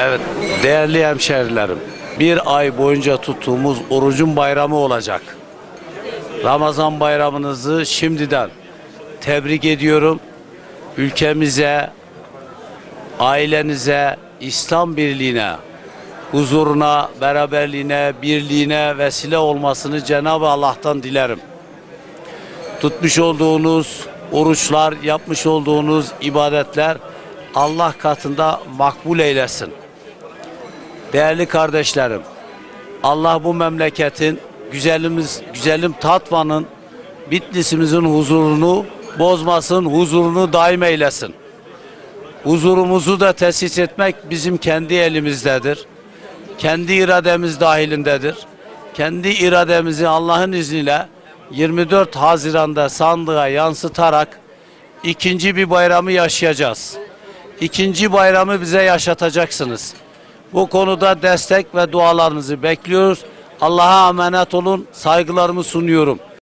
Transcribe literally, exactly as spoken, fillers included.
Evet, değerli hemşerilerim, bir ay boyunca tuttuğumuz orucun bayramı olacak. Ramazan bayramınızı şimdiden tebrik ediyorum. Ülkemize, ailenize, İslam birliğine, huzuruna, beraberliğine, birliğine vesile olmasını Cenab-ı Allah'tan dilerim. Tutmuş olduğunuz oruçlar, yapmış olduğunuz ibadetler Allah katında makbul eylesin. Değerli kardeşlerim, Allah bu memleketin, güzelimiz, güzelim Tatvan'ın, Bitlis'imizin huzurunu bozmasın, huzurunu daim eylesin. Huzurumuzu da tesis etmek bizim kendi elimizdedir. Kendi irademiz dahilindedir. Kendi irademizi Allah'ın izniyle yirmi dört Haziran'da sandığa yansıtarak ikinci bir bayramı yaşayacağız. İkinci bayramı bize yaşatacaksınız. Bu konuda destek ve dualarınızı bekliyoruz. Allah'a emanet olun. Saygılarımı sunuyorum.